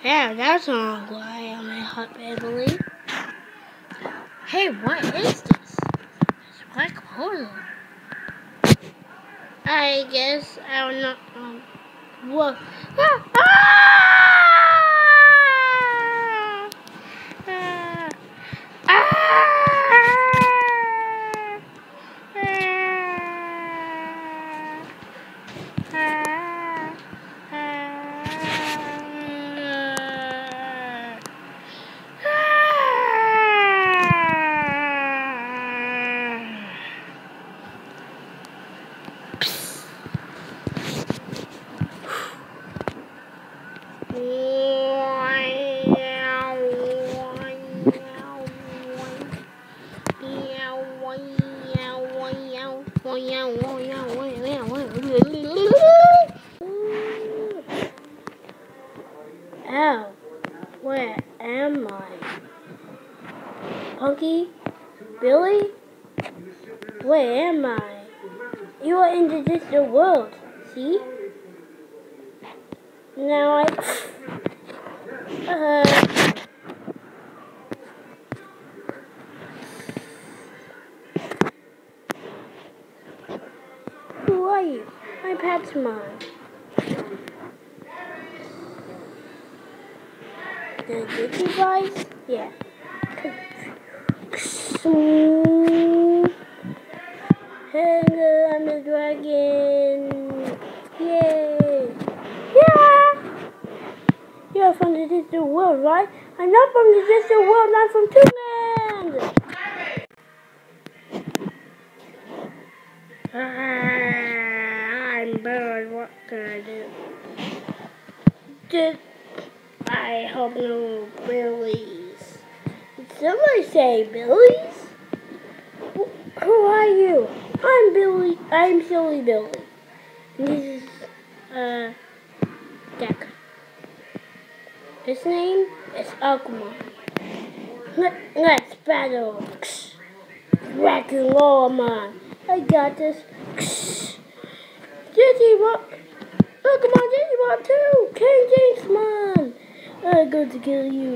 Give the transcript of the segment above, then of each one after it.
Yeah, that's not why I'm a hot family. Hey, what is this? It's black hole. I guess I don't know. Whoa. Ah! Ah! Ow, where am I? Punky? Billy? Where am I? You are in the digital world, see? Now who are you? I'm Patamon. The Digimon? Yeah. Hello, I'm the dragon. Yay! Yeah! You're from the digital world, right? I'm not from the digital world, I'm from Toonland! I'm bored, what can I do? I hope no Billies. Did somebody say Billies? Who are you? I'm Billy. I'm Silly Billy. And this is Deck. His name is Agumon. Let's battle. Dragonmon. I got this. Digimon. Agumon Digimon too. King Jamesmon. I'm going to kill you.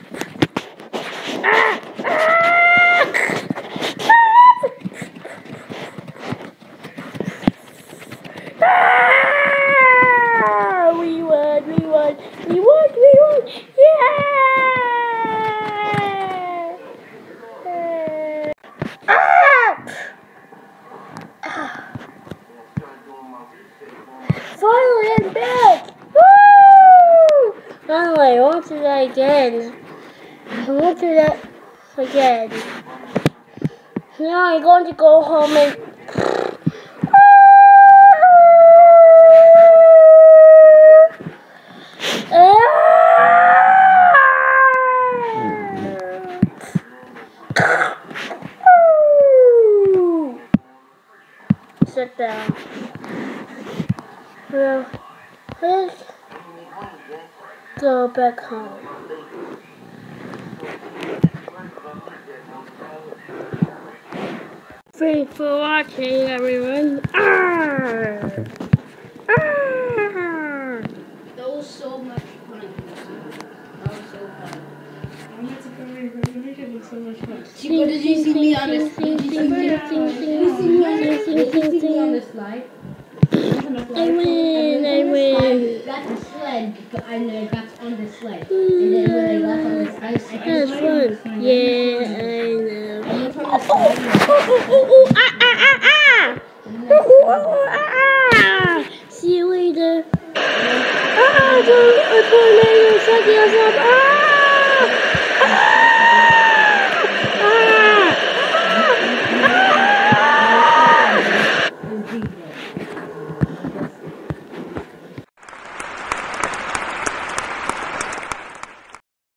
Ah! Ah! Ah! We won! Yeah! Finally, I'm back! Woo! Finally, I want to do that again. Now I'm going to go home and sit down. Well, let's go back home. Thanks for watching, everyone. Arr! Arr! That was so much fun. That was so fun. I'm not surprised. I'm having so much fun. Chico, did you see me on the slide? Did you see me on the slide? I win. That's a sled, and I got on the sled. And then when I got on the sled, That's fun. Yeah, I know. See you later. Ah, the tornado,